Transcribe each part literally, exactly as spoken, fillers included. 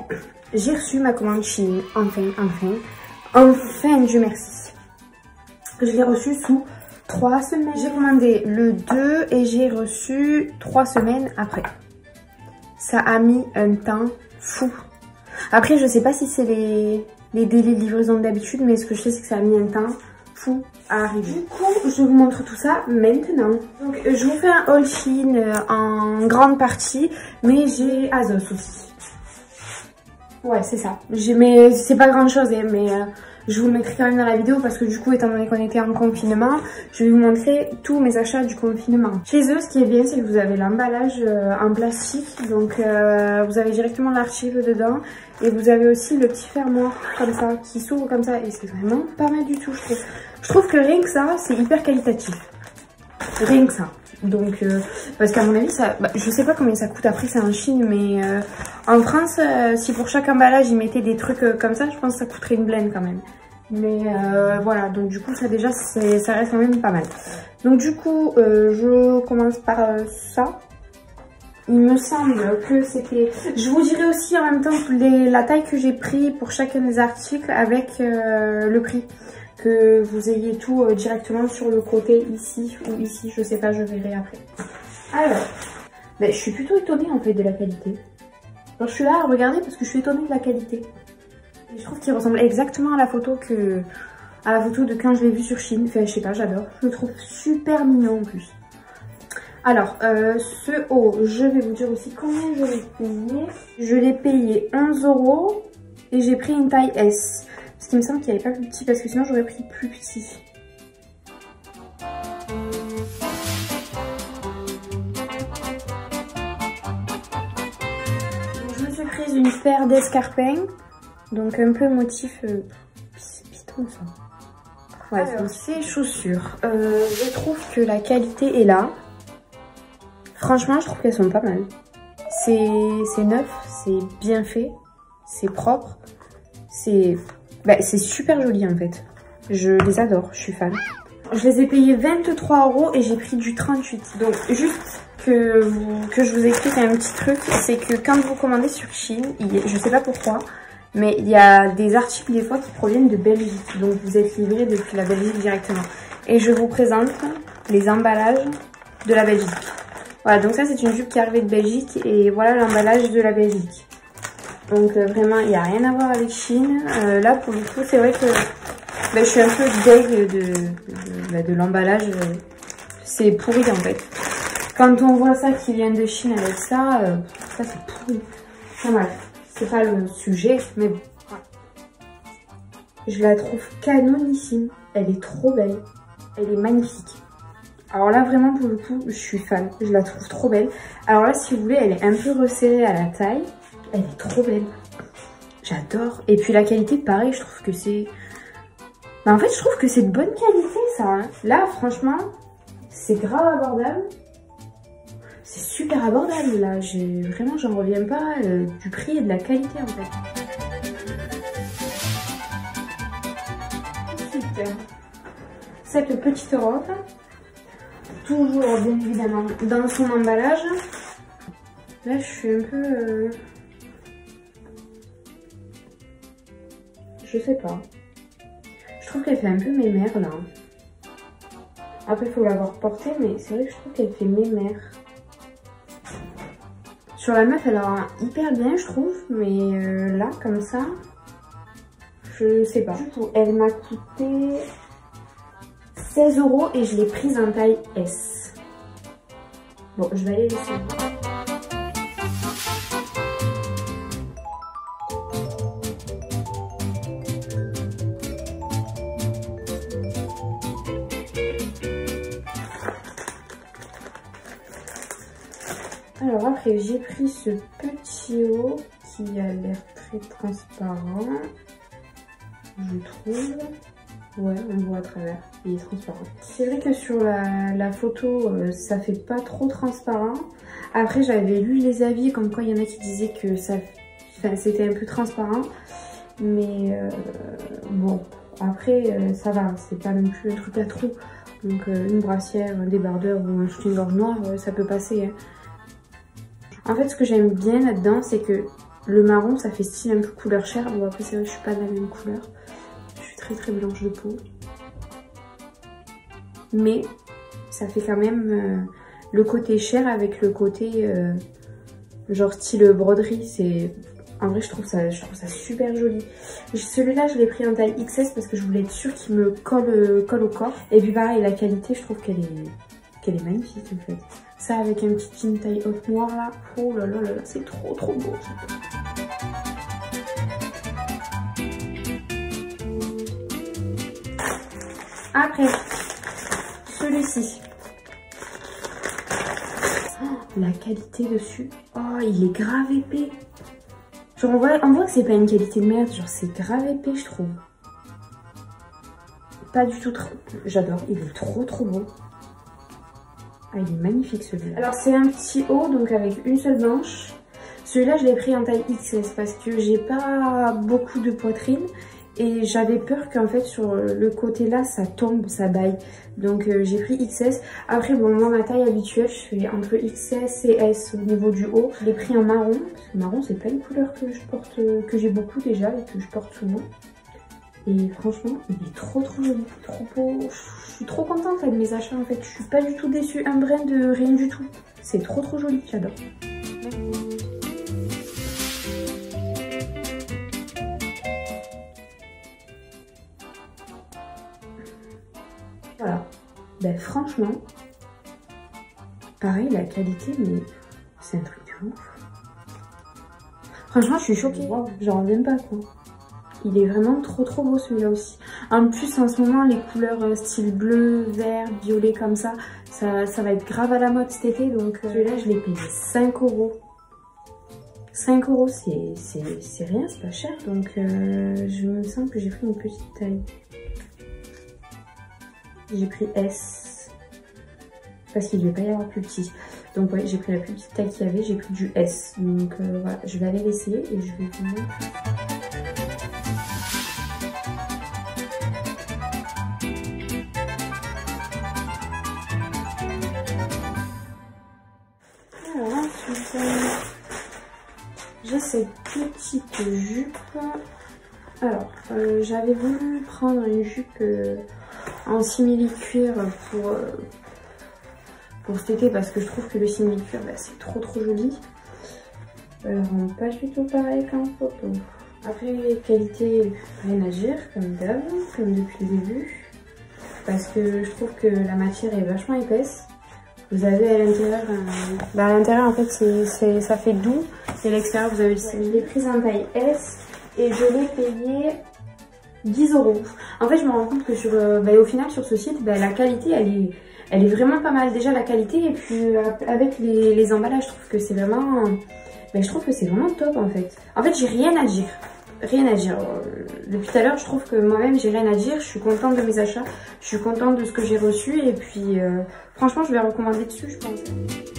j'ai reçu ma commande Shein, enfin, enfin, enfin, Dieu merci. Je l'ai reçu sous trois semaines. J'ai commandé le deux et j'ai reçu trois semaines après. Ça a mis un temps fou. Après, je sais pas si c'est les, les délais de livraison d'habitude, mais ce que je sais, c'est que ça a mis un temps fou à arriver. Du coup, je vous montre tout ça maintenant. Donc, je vous fais un haul Shein en grande partie, mais j'ai Azos aussi. Ouais, c'est ça. Mais c'est pas grand chose, hein, mais euh, je vous le mettrai quand même dans la vidéo parce que du coup, étant donné qu'on était en confinement, je vais vous montrer tous mes achats du confinement. Chez eux, ce qui est bien, c'est que vous avez l'emballage euh, en plastique, donc euh, vous avez directement l'archive dedans et vous avez aussi le petit fermoir comme ça qui s'ouvre comme ça et c'est vraiment pas mal du tout, je trouve. Je trouve que rien que ça, c'est hyper qualitatif. Rien que ça. Donc, euh, parce qu'à mon avis, ça, bah, je sais pas combien ça coûte après, c'est en Chine, mais euh, en France, euh, si pour chaque emballage, ils mettaient des trucs euh, comme ça, je pense que ça coûterait une blinde quand même. Mais euh, voilà, donc du coup, ça déjà, ça reste quand même pas mal. Donc du coup, euh, je commence par euh, ça. Il me semble que c'était... Je vous dirai aussi en même temps les, la taille que j'ai pris pour chacun des articles avec euh, le prix. Que vous ayez tout euh, directement sur le côté ici ou ici, je sais pas, je verrai après. Alors, ben, je suis plutôt étonnée en fait de la qualité. Alors je suis là à regarder parce que je suis étonnée de la qualité. Et je trouve qu'il ressemble exactement à la photo que... à la photo de quand je l'ai vu sur Shein. Enfin, je sais pas, j'adore. Je le trouve super mignon en plus. Alors, euh, ce haut, je vais vous dire aussi combien je l'ai payé. Je l'ai payé onze euros et j'ai pris une taille S. Parce qu'il me semble qu'il n'y avait pas plus petit parce que sinon j'aurais pris plus petit. Donc, je me suis prise une paire d'escarpins. Donc un peu motif euh, piston ça. Ouais, alors, ces chaussures, euh, je trouve que la qualité est là. Franchement, je trouve qu'elles sont pas mal. C'est neuf, c'est bien fait, c'est propre, c'est bah, c'est super joli en fait. Je les adore, je suis fan. Je les ai payés vingt-trois euros et j'ai pris du trente-huit. Donc juste que, vous, que je vous explique un petit truc, c'est que quand vous commandez sur Shein, il, je sais pas pourquoi, mais il y a des articles des fois qui proviennent de Belgique. Donc vous êtes livré depuis la Belgique directement. Et je vous présente les emballages de la Belgique. Voilà, donc ça c'est une jupe qui est arrivée de Belgique et voilà l'emballage de la Belgique. Donc euh, vraiment, il n'y a rien à voir avec Shein. Euh, là pour le coup, c'est vrai que bah, je suis un peu deg de, de, de, de l'emballage. C'est pourri en fait. Quand on voit ça qui vient de Shein avec ça, euh, ça c'est pourri. Enfin bref, c'est pas le sujet, mais bon. Je la trouve canonissime. Elle est trop belle. Elle est magnifique. Alors là, vraiment, pour le coup, je suis fan. Je la trouve trop belle. Alors là, si vous voulez, elle est un peu resserrée à la taille. Elle est trop belle. J'adore. Et puis la qualité, pareil, je trouve que c'est... Bah, en fait, je trouve que c'est de bonne qualité, ça. Hein. Là, franchement, c'est grave abordable. C'est super abordable, là. Vraiment, j'en reviens pas euh, du prix et de la qualité, en fait. Ensuite, cette petite robe. Toujours, bien évidemment, dans son emballage. Là, je suis un peu... Euh... Je sais pas. Je trouve qu'elle fait un peu mémère, là. Après, il faut l'avoir portée, mais c'est vrai que je trouve qu'elle fait mémère. Sur la meuf, elle a hyper bien, je trouve. Mais euh, là, comme ça, je sais pas. Du coup, elle m'a coûté... seize euros et je l'ai prise en taille S. Bon, je vais aller laisser. Alors après, j'ai pris ce petit haut qui a l'air très transparent, je trouve. Ouais, on voit à travers, il est transparent. C'est vrai que sur la, la photo, euh, ça fait pas trop transparent. Après, j'avais lu les avis, comme quoi il y en a qui disaient que ça, c'était un peu transparent. Mais euh, bon, après, euh, ça va, c'est pas non plus un truc à trous. Donc euh, une brassière, un débardeur ou un soutien-gorge noir, euh, ça peut passer. Hein. En fait, ce que j'aime bien là-dedans, c'est que le marron, ça fait style un peu couleur chair. Bon après c'est vrai que je suis pas de la même couleur. Je suis très très blanche de peau. Mais ça fait quand même euh, le côté chair avec le côté euh, genre style broderie. C'est... En vrai je trouve ça, je trouve ça super joli. Celui-là je l'ai pris en taille X S parce que je voulais être sûre qu'il me colle, euh, colle au corps. Et puis pareil, la qualité je trouve qu'elle est, qu'elle est magnifique en fait. Ça avec un petit jean taille haute noire là, oh là là là là, c'est trop trop beau. Après, celui-ci. Oh, la qualité dessus, oh il est grave épais. Genre on voit, on voit que c'est pas une qualité de merde, genre c'est grave épais je trouve. Pas du tout trop, j'adore, il est trop trop beau. Ah il est magnifique celui-là. Alors c'est un petit haut donc avec une seule manche. Celui-là je l'ai pris en taille X S parce que j'ai pas beaucoup de poitrine. Et j'avais peur qu'en fait sur le côté là ça tombe, ça baille. Donc euh, j'ai pris X S. Après bon moi ma taille habituelle je fais entre X S et S au niveau du haut. Je l'ai pris en marron. Parce que marron c'est pas une couleur que je porte, que j'ai beaucoup déjà et que je porte souvent. Et franchement il est trop trop joli, trop beau. Je suis trop contente de mes achats en fait. Je suis pas du tout déçue, un brin de rien du tout. C'est trop trop joli, j'adore. Voilà, ben franchement, pareil la qualité, mais c'est un truc de ouf. Franchement je suis choquée, wow, j'en reviens pas quoi. Il est vraiment trop trop beau celui-là aussi. En plus en ce moment les couleurs style bleu, vert, violet comme ça, ça, ça va être grave à la mode cet été. Donc euh, celui-là je l'ai payé cinq euros. cinq euros c'est rien, c'est pas cher. Donc euh, je me sens que j'ai pris une petite taille. J'ai pris S parce qu'il ne devait pas y avoir plus petit. Donc ouais, j'ai pris la plus petite taille qu'il y avait, j'ai pris du S. Donc euh, voilà, je vais aller l'essayer et je vais vous montrer. Alors ensuite, j'ai cette petite jupe. Alors, euh, j'avais voulu prendre une jupe... Euh, en simili-cuir pour, euh, pour cet été parce que je trouve que le simili-cuir bah, c'est trop trop joli. Euh, pas du tout pareil qu'en photo. Après qualité, rien à dire comme d'hab, comme depuis le début. Parce que je trouve que la matière est vachement épaisse. Vous avez à l'intérieur, euh, bah, à l'intérieur en fait c'est, c'est, ça fait doux. Et à l'extérieur vous avez le simili. Je l'ai prise en taille S et je l'ai payé dix euros. En fait je me rends compte que sur, euh, bah, au final sur ce site bah, la qualité elle est, elle est vraiment pas mal déjà la qualité et puis euh, avec les, les emballages je trouve que c'est vraiment bah, je trouve que c'est vraiment top en fait. En fait j'ai rien à dire, rien à dire. Depuis tout à l'heure je trouve que moi-même j'ai rien à dire, je suis contente de mes achats, je suis contente de ce que j'ai reçu et puis euh, franchement je vais recommander dessus je pense.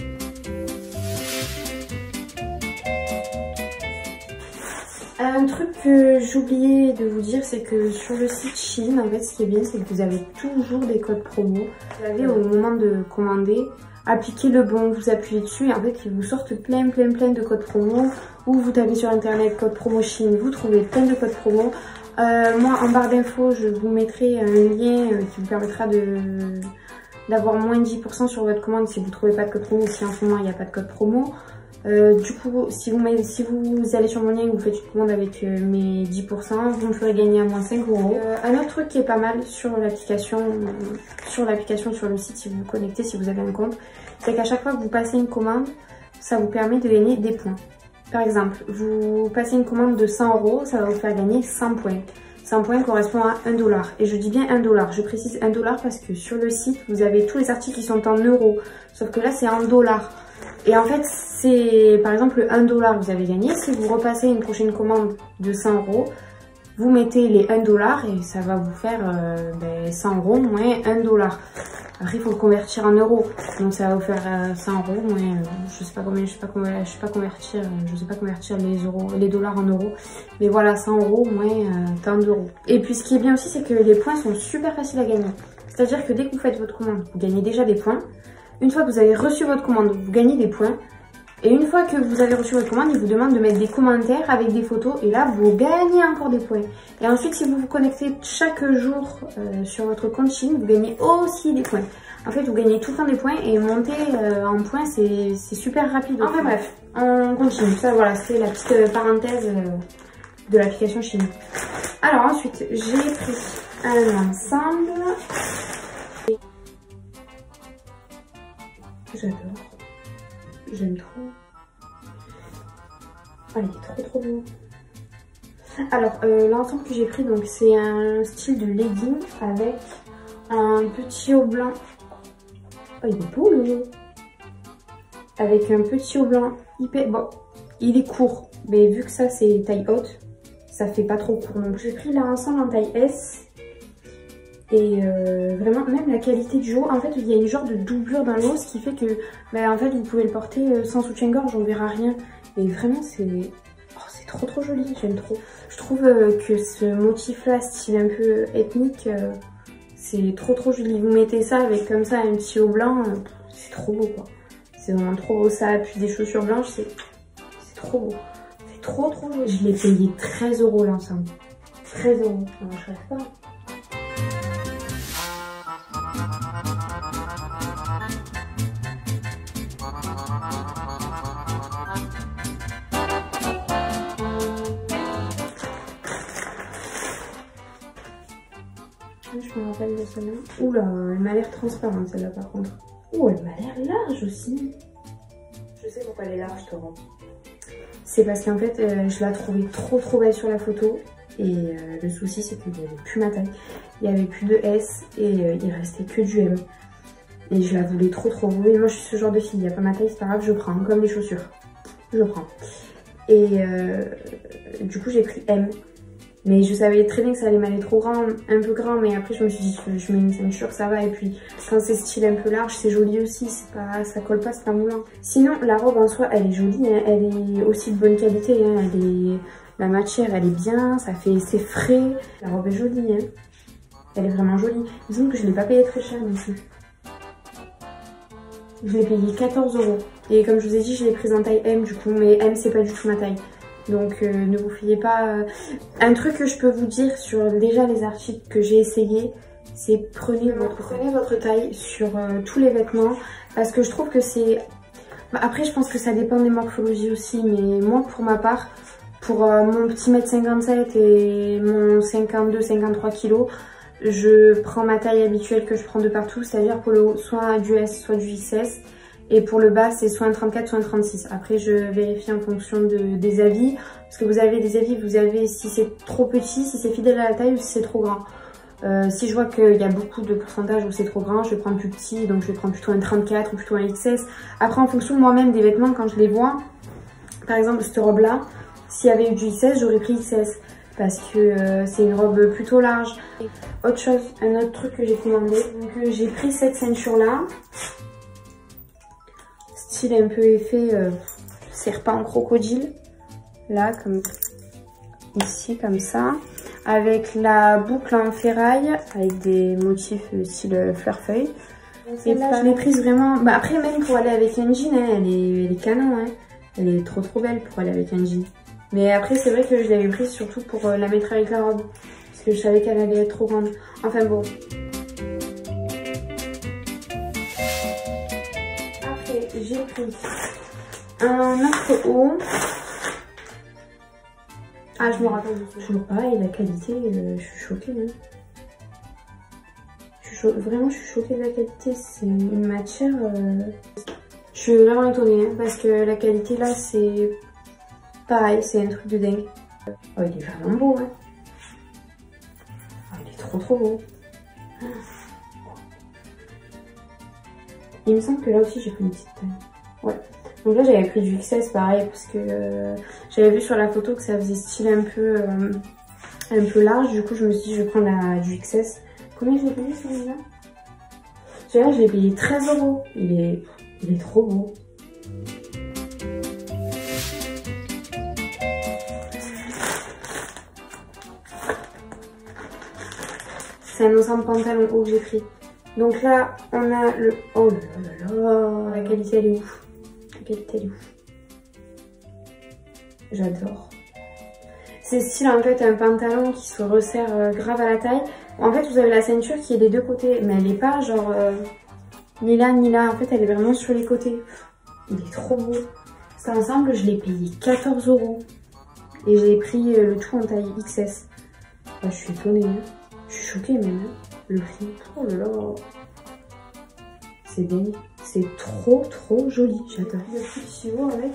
Un truc que j'oubliais de vous dire, c'est que sur le site Shein, en fait, ce qui est bien, c'est que vous avez toujours des codes promo. Vous avez au moment de commander, appliquez le bon, vous appuyez dessus et en fait, ils vous sortent plein, plein, plein de codes promo. Ou vous tapez sur internet code promo Shein, vous trouvez plein de codes promo. Euh, moi, en barre d'infos, je vous mettrai un lien qui vous permettra de d'avoir moins dix pour cent sur votre commande si vous ne trouvez pas de code promo, si en ce moment il n'y a pas de code promo. Euh, du coup, si vous, si vous allez sur mon lien et que vous faites une commande avec euh, mes dix pour cent, vous me ferez gagner à moins cinq euros. Euh, un autre truc qui est pas mal sur l'application, euh, sur l'application, sur le site, si vous vous connectez, si vous avez un compte, c'est qu'à chaque fois que vous passez une commande, ça vous permet de gagner des points. Par exemple, vous passez une commande de cent euros, ça va vous faire gagner cent points. cent points correspond à un dollar. Et je dis bien un dollar. Je précise un dollar parce que sur le site, vous avez tous les articles qui sont en euros. Sauf que là, c'est en dollars. Et en fait, c'est par exemple un dollar vous avez gagné. Si vous repassez une prochaine commande de cent euros, vous mettez les un dollar et ça va vous faire euh, ben, cent euros moins un dollar. Après, il faut le convertir en euros. Donc, ça va vous faire euh, cent euros moins, euh, je sais pas combien, je sais pas combien, je sais pas convertir, je sais pas convertir les euros, les dollars en euros. Mais voilà, cent euros moins euh, tant d'euros. Et puis, ce qui est bien aussi, c'est que les points sont super faciles à gagner. C'est-à-dire que dès que vous faites votre commande, vous gagnez déjà des points. Une fois que vous avez reçu votre commande, vous gagnez des points. Et une fois que vous avez reçu votre commande, il vous demande de mettre des commentaires avec des photos. Et là, vous gagnez encore des points. Et ensuite, si vous vous connectez chaque jour euh, sur votre compte Shein, vous gagnez aussi des points. En fait, vous gagnez tout le temps des points et monter euh, en points, c'est super rapide. Enfin bref, on continue. Ça, voilà, c'était la petite parenthèse euh, de l'application Shein. Alors ensuite, j'ai pris un ensemble. J'adore. J'aime trop. Ah, il est trop trop beau. Alors, euh, l'ensemble que j'ai pris, donc c'est un style de legging avec un petit haut blanc. Oh, il est beau le jeu. Avec un petit haut blanc hyper... Bon, il est court, mais vu que ça c'est taille haute, ça fait pas trop court. Donc j'ai pris l'ensemble en taille S. Et euh, vraiment, même la qualité du haut, en fait, il y a une genre de doublure dans le haut, ce qui fait que, bah, en fait, vous pouvez le porter sans soutien-gorge, on verra rien. Et vraiment, c'est oh, c'est trop trop joli, j'aime trop. Je trouve euh, que ce motif-là, style un peu ethnique, euh, c'est trop trop joli. Vous mettez ça avec comme ça un petit haut blanc, euh, c'est trop beau quoi. C'est vraiment trop beau, ça appuie des chaussures blanches, c'est trop beau. C'est trop trop joli. Je l'ai payé treize euros l'ensemble. treize euros, non, je rêve pas. Je me rappelle de celle-là. Oula, elle m'a l'air transparente celle-là par contre. Ouh, elle m'a l'air large aussi. Je sais pourquoi elle est large, Torrent. C'est parce qu'en fait, euh, je la trouvais trop trop belle sur la photo. Et euh, le souci, c'est qu'il n'y avait plus ma taille. Il n'y avait plus de S et euh, il restait que du M. Et je la voulais trop trop beau. Et moi, je suis ce genre de fille. Il n'y a pas ma taille, c'est pas grave, je prends. Comme les chaussures. Je prends. Et euh, du coup, j'ai pris M. Mais je savais très bien que ça allait m'aller trop grand, un peu grand, mais après je me suis dit que je mets une ceinture, ça va. Et puis quand c'est style un peu large, c'est joli aussi, c'est pas, ça colle pas, c'est pas moulant. Sinon, la robe en soi, elle est jolie, hein, elle est aussi de bonne qualité, hein, elle est, la matière, elle est bien, ça fait, c'est frais. La robe est jolie, hein. Elle est vraiment jolie. Il me semble que je l'ai pas payé très cher non plus. Je l'ai payé quatorze euros. Et comme je vous ai dit, je l'ai prise en taille M du coup, mais M c'est pas du tout ma taille. Donc euh, ne vous fiez pas... Euh... Un truc que je peux vous dire sur déjà les articles que j'ai essayé, c'est prenez votre, prenez votre taille sur euh, tous les vêtements. Parce que je trouve que c'est... Bah, après je pense que ça dépend des morphologies aussi, mais moi pour ma part, pour euh, mon petit mètre cinquante-sept et mon cinquante-deux cinquante-trois kilos, je prends ma taille habituelle que je prends de partout, c'est-à-dire pour le haut soit du S soit du X S. Et pour le bas, c'est soit un trente-quatre, soit un trente-six. Après, je vérifie en fonction de, des avis. Parce que vous avez des avis, vous avez si c'est trop petit, si c'est fidèle à la taille ou si c'est trop grand. Euh, si je vois qu'il y a beaucoup de pourcentage où c'est trop grand, je vais prendre plus petit. Donc, je vais prendre plutôt un trente-quatre ou plutôt un X S. Après, en fonction moi-même des vêtements, quand je les vois, par exemple, cette robe-là, s'il y avait eu du X S, j'aurais pris X S. Parce que euh, c'est une robe plutôt large. Autre chose, un autre truc que j'ai commandé. Donc, euh, j'ai pris cette ceinture-là. Style un peu effet euh, serpent en crocodile, là comme ici comme ça, avec la boucle en ferraille avec des motifs euh, style fleur feuille. Et là je l'ai prise vraiment, bah après même pour aller avec un jean, hein, elle, est, elle est canon, hein. Elle est trop trop belle pour aller avec un jean. Mais après c'est vrai que je l'avais prise surtout pour euh, la mettre avec la robe, parce que je savais qu'elle allait être trop grande. Enfin bon. J'ai pris un autre haut. Ah, je me rappelle toujours pareil, la qualité, euh, je suis choquée. Hein. Je suis cho vraiment, je suis choquée de la qualité. C'est une matière. Euh... Je suis vraiment étonnée hein, parce que la qualité là, c'est pareil, c'est un truc de dingue. Oh, il est vraiment beau. Hein. Oh, il est trop trop beau. Il me semble que là aussi j'ai pris une petite taille. Ouais. Donc là j'avais pris du X S pareil parce que euh, j'avais vu sur la photo que ça faisait style un peu euh, un peu large. Du coup je me suis dit je vais prendre la, du X S. Combien je l'ai payé celui-là? Celui-là je l'ai payé treize euros. Il est, il est trop beau. C'est un ensemble pantalon haut que j'ai pris. Donc là, on a le... Oh là là là là, la qualité elle est ouf. La qualité elle est ouf. J'adore. C'est style en fait un pantalon qui se resserre euh, grave à la taille. En fait vous avez la ceinture qui est des deux côtés, mais elle n'est pas genre euh, ni là ni là. En fait elle est vraiment sur les côtés. Il est trop beau. Cet ensemble je l'ai payé quatorze euros. Et j'ai pris euh, le tout en taille X S. Bah, je suis étonnée. Hein. Je suis choquée même. Hein. Le prix. Oh là là. C'est dingue. C'est trop trop joli. J'adore. Le petit haut avec.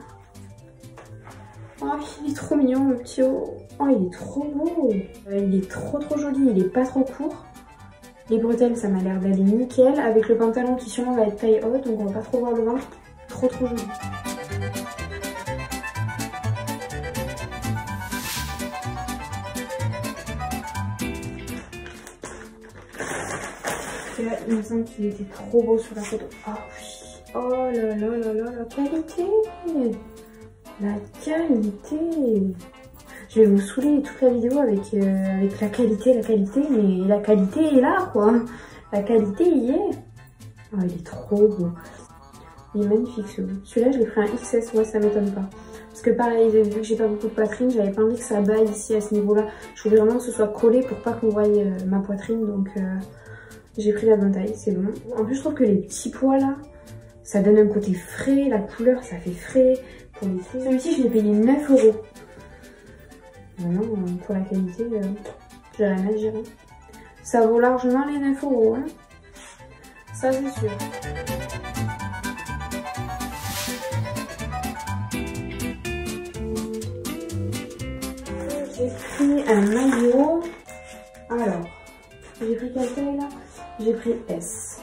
Oh, il est trop mignon le petit haut. Oh, il est trop beau. Il est trop trop joli. Il est pas trop court. Les bretelles, ça m'a l'air d'aller nickel. Avec le pantalon qui sûrement va être taille haute. Donc on va pas trop voir le ventre. Trop trop joli. Là, il me semble qu'il était trop beau sur la photo. Ah oui. Oh là là là là, la qualité. La qualité. Je vais vous saouler toute la vidéo avec, euh, avec la qualité, la qualité. Mais la qualité est là, quoi. La qualité y est. Oh, il est trop beau. Il est magnifique, celui-là. Celui-là, je l'ai pris un X S. Ouais, ça m'étonne pas. Parce que pareil, vu que j'ai pas beaucoup de poitrine, j'avais pas envie que ça baille ici à ce niveau-là. Je voulais vraiment que ce soit collé pour pas qu'on voie euh, ma poitrine. Donc... Euh, j'ai pris la bonne taille, c'est bon. En plus, je trouve que les petits pois là, ça donne un côté frais. La couleur, ça fait frais. Pour les filles. Celui-ci, je l'ai payé neuf euros. Vraiment, pour la qualité, euh, j'ai rien à dire. Ça vaut largement les neuf euros. Hein. Ça, c'est sûr. J'ai pris un maillot. Alors, j'ai pris quelle taille là? J'ai pris S.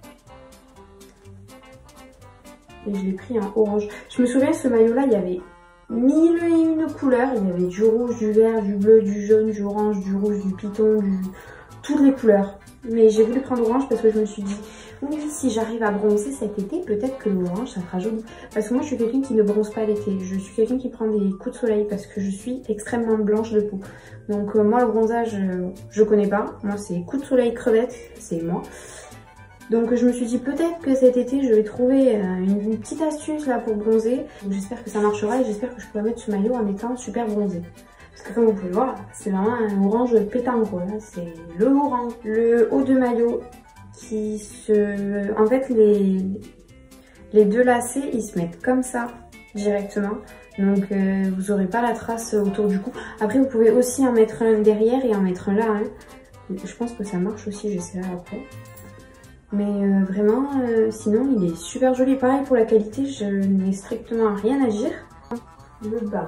Et je l'ai pris en orange. Je me souviens, ce maillot-là, il y avait mille et une couleurs. Il y avait du rouge, du vert, du bleu, du jaune, du orange, du rouge, du python, du... toutes les couleurs. Mais j'ai voulu prendre orange parce que je me suis dit, oui, si j'arrive à bronzer cet été, peut-être que l'orange, ça fera joli. Parce que moi, je suis quelqu'un qui ne bronze pas l'été. Je suis quelqu'un qui prend des coups de soleil parce que je suis extrêmement blanche de peau. Donc euh, moi, le bronzage, euh, je connais pas. Moi, c'est coup de soleil crevette, c'est moi. Donc je me suis dit peut-être que cet été je vais trouver une, une petite astuce là pour bronzer. J'espère que ça marchera et j'espère que je pourrai mettre ce maillot en étant super bronzé. Parce que comme vous pouvez le voir, c'est vraiment un orange pétant quoi. C'est le orange. Le haut de maillot qui se... En fait les, les deux lacets ils se mettent comme ça directement. Donc euh, vous n'aurez pas la trace autour du cou. Après vous pouvez aussi en mettre un derrière et en mettre un là. Hein. Je pense que ça marche aussi, j'essaierai après. Mais euh, vraiment, euh, sinon il est super joli. Pareil pour la qualité, je n'ai strictement rien à dire. Le bas.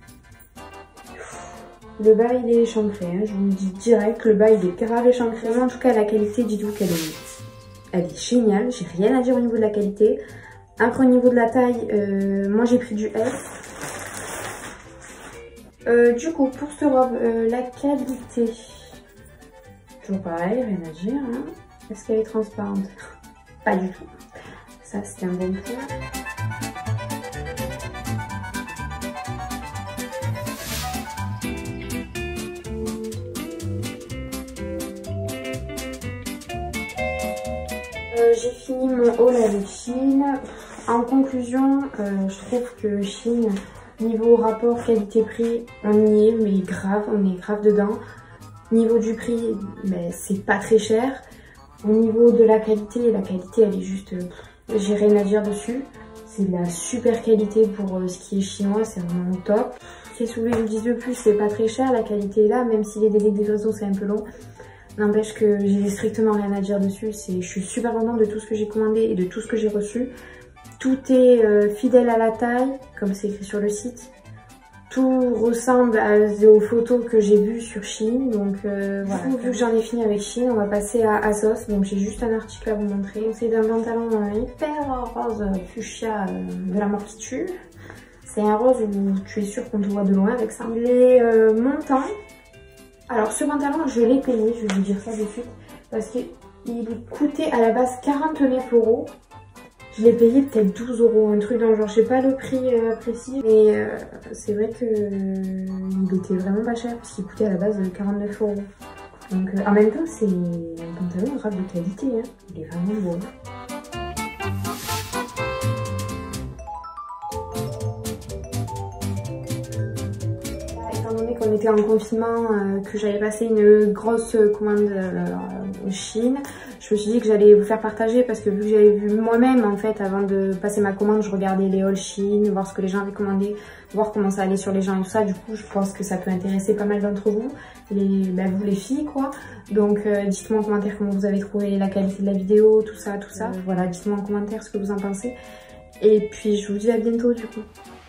Le bas il est échancré, hein. Je vous le dis direct, le bas il est grave échancré. En tout cas la qualité, dites-vous qu'elle est, elle est géniale. J'ai rien à dire au niveau de la qualité. Après au niveau de la taille, euh, moi j'ai pris du S. Euh, du coup pour cette robe, euh, la qualité, toujours pareil, rien à dire. Hein. Est-ce qu'elle est transparente? Pas du tout. Ça, c'est un bon point. Euh, J'ai fini mon haul avec Shein. En conclusion, euh, je trouve que Shein, niveau rapport qualité-prix, on y est, mais grave, on est grave dedans. Niveau du prix, ben, c'est pas très cher. Au niveau de la qualité, la qualité elle est juste... J'ai rien à dire dessus. C'est de la super qualité pour euh, ce qui est chinois, c'est vraiment top. Qu'est-ce que vous voulez que je vous dise de plus? C'est pas très cher, la qualité est là, même si les délais de livraison c'est un peu long. N'empêche que j'ai strictement rien à dire dessus. Je suis super contente de tout ce que j'ai commandé et de tout ce que j'ai reçu. Tout est euh, fidèle à la taille, comme c'est écrit sur le site. Tout ressemble à, aux photos que j'ai vues sur Shein, donc euh, voilà. Du coup, vu que j'en ai fini avec Shein, on va passer à ASOS. Donc j'ai juste un article à vous montrer. C'est d'un pantalon hyper rose fuchsia euh, de la mort qui tue. C'est un rose où tu es sûr qu'on te voit de loin avec ça. Il est euh, montant. Alors ce pantalon, je l'ai payé, je vais vous dire ça de suite, parce qu'il coûtait à la base quarante-neuf euros. Je l'ai payé peut-être douze euros, un truc dans le genre, je sais pas le prix euh, précis, mais euh, c'est vrai que euh, il était vraiment pas cher parce qu'il coûtait à la base quarante-neuf euros. Donc euh, en même temps, c'est un pantalon grave de qualité, hein. Il est vraiment beau. qu'on était en confinement, euh, que j'avais passé une grosse commande euh, Chine, je me suis dit que j'allais vous faire partager parce que vu que j'avais vu moi-même en fait avant de passer ma commande, je regardais les hauls Chine, voir ce que les gens avaient commandé, voir comment ça allait sur les gens et tout ça. Du coup je pense que ça peut intéresser pas mal d'entre vous, les, bah, vous les filles quoi. Donc euh, dites-moi en commentaire comment vous avez trouvé la qualité de la vidéo, tout ça, tout ça. Euh, voilà, dites-moi en commentaire ce que vous en pensez. Et puis je vous dis à bientôt du coup.